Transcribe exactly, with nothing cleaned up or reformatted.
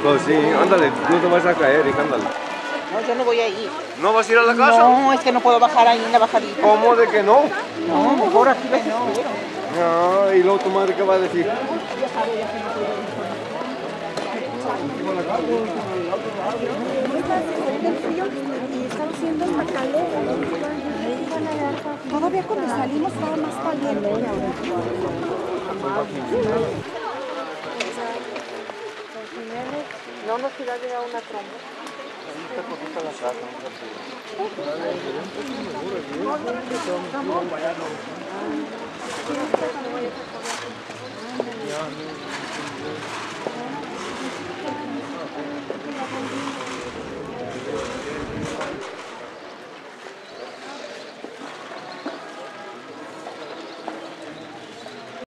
Pues sí, ándale, no te vas a caer, hija, ándale. No, yo no voy a ir. ¿No vas a ir a la casa? No, es que no puedo bajar ahí en la bajadita. ¿Cómo de que no? No, mejor aquí los espero. No, y luego tu madre, ¿qué va a decir? Todavía cuando salimos estaba más caliente. No nos irá a llegar una tromba. Ahí está la casa,